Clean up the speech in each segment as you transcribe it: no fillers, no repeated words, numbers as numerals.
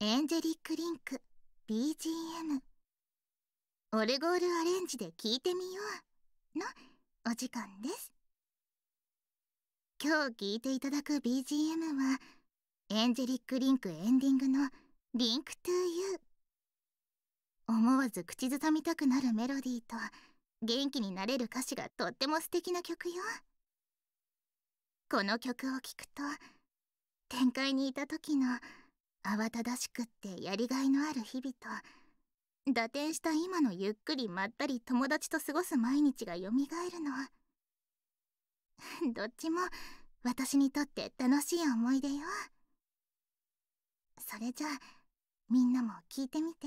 エンジェリックリンク BGM オルゴールアレンジで聴いてみようのお時間です。今日聴いていただく BGM はエンジェリックリンクエンディングのリンクトゥユー。思わず口ずさみたくなるメロディーと元気になれる歌詞がとっても素敵な曲よ。この曲を聴くと展開にいた時の慌ただしくってやりがいのある日々と打点した今のゆっくりまったり友達と過ごす毎日がよみがえるの。どっちも私にとって楽しい思い出よ。それじゃあみんなも聞いてみて。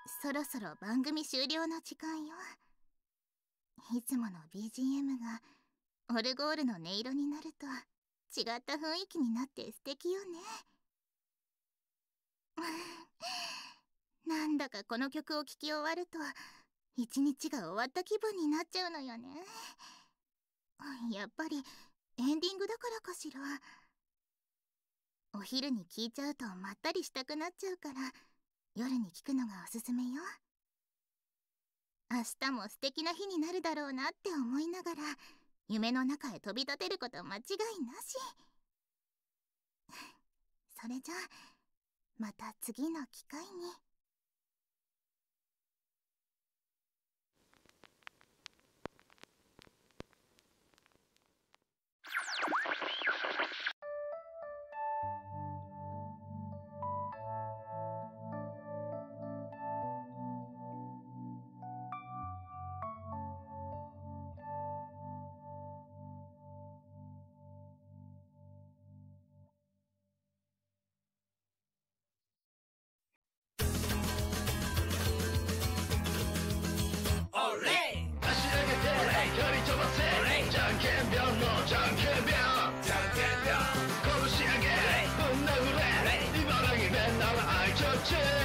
そろそろ番組終了の時間よ。いつもの BGM がオルゴールの音色になると違った雰囲気になって素敵よね。なんだかこの曲を聴き終わると一日が終わった気分になっちゃうのよね。やっぱりエンディングだからかしら。お昼に聴いちゃうとまったりしたくなっちゃうから夜に聴くのがおすすめよ。明日も素敵な日になるだろうなって思いながら夢の中へ飛び立てること間違いなし。それじゃあまた次の機会に。 Church